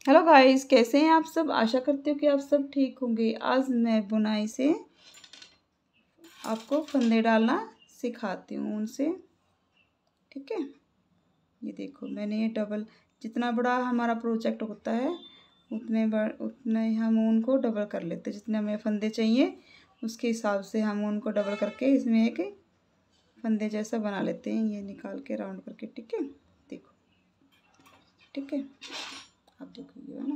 Hello guys, कैसे हैं आप सब। आशा करती हूँ कि आप सब ठीक होंगे। आज मैं बुनाई से आपको फंदे डालना सिखाती हूँ उनसे। ठीक है, ये देखो मैंने ये डबल, जितना बड़ा हमारा प्रोजेक्ट होता है उतने हम उनको डबल कर लेते हैं। जितने हमें फंदे चाहिए उसके हिसाब से हम उनको डबल करके इसमें एक फंदे जैसा बना लेते हैं। ये निकाल के राउंड करके, ठीक है, देखो, ठीक है, आप देखो ये है ना,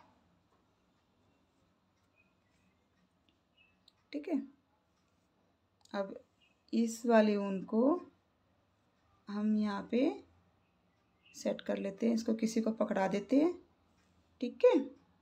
ठीक है। अब इस वाली ऊन को हम यहाँ पे सेट कर लेते हैं, इसको किसी को पकड़ा देते हैं, ठीक है,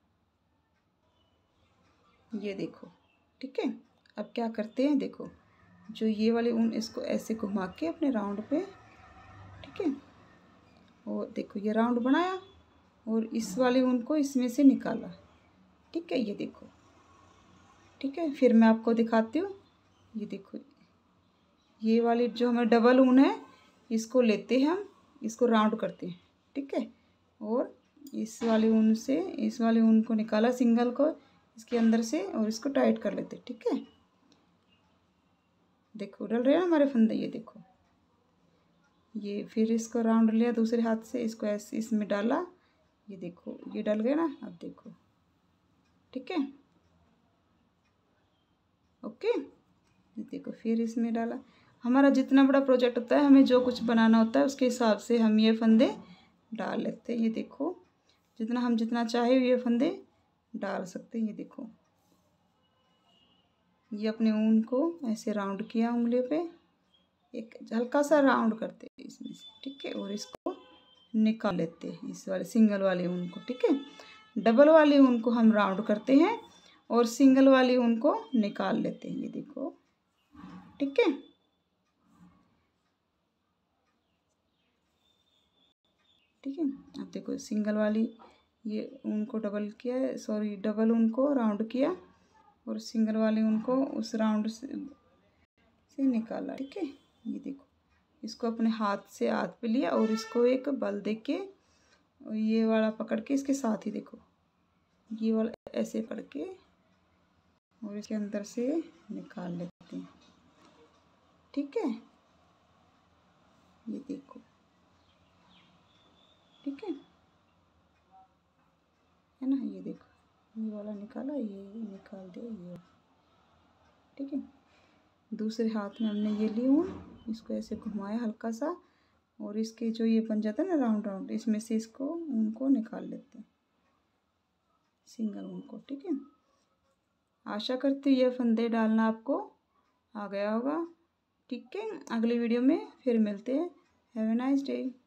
ये देखो, ठीक है। अब क्या करते हैं, देखो जो ये वाली ऊन, इसको ऐसे घुमा के अपने राउंड पे, ठीक है, और देखो ये राउंड बनाया और इस वाली ऊन को इसमें से निकाला, ठीक है, ये देखो, ठीक है। फिर मैं आपको दिखाती हूँ, ये देखो ये वाली जो हमें डबल ऊन है इसको लेते हैं हम, इसको राउंड करते हैं, ठीक है, और इस वाली ऊन से इस वाली ऊन को निकाला, सिंगल को इसके अंदर से, और इसको टाइट कर लेते हैं, ठीक है। देखो डल रहे हैं हमारे फंदे, ये देखो, ये फिर इसको राउंड लिया दूसरे हाथ से, इसको ऐसे इसमें डाला, ये देखो ये डल गए ना। अब देखो, ठीक है, ओके, ये देखो फिर इसमें डाला। हमारा जितना बड़ा प्रोजेक्ट होता है, हमें जो कुछ बनाना होता है उसके हिसाब से हम ये फंदे डाल लेते हैं। ये देखो जितना चाहे ये फंदे डाल सकते हैं। ये देखो ये अपने ऊन को ऐसे राउंड किया, उंगली पे एक हल्का सा राउंड करते हैं इसमें से, ठीक है, और इसको निकाल लेते हैं इस वाले सिंगल वाले ऊन को, ठीक है। डबल वाली ऊन को हम राउंड करते हैं और सिंगल वाली ऊन को निकाल लेते हैं, ये देखो, ठीक है, ठीक है। अब देखो सिंगल वाली ये ऊन को डबल किया है, सॉरी डबल ऊन को राउंड किया और सिंगल वाली ऊन को उस राउंड से निकाला, ठीक है। ये देखो इसको अपने हाथ से हाथ पे लिया और इसको एक बल दे के ये वाला पकड़ के इसके साथ ही देखो ये वाला ऐसे पकड़ के और इसके अंदर से निकाल लेते हैं, ठीक है, ये देखो, ठीक है ना, ये देखो ये वाला निकाला, ये निकाल दिया, ये, ठीक है। दूसरे हाथ में हमने ये ली ऊन, इसको ऐसे घुमाया हल्का सा और इसके जो ये बन जाता है ना राउंड राउंड, इसमें से इसको ऊन को निकाल लेते हैं, सिंगल ऊन को, ठीक है। आशा करती हूँ ये फंदे डालना आपको आ गया होगा, ठीक है। अगली वीडियो में फिर मिलते हैं। Have a nice day.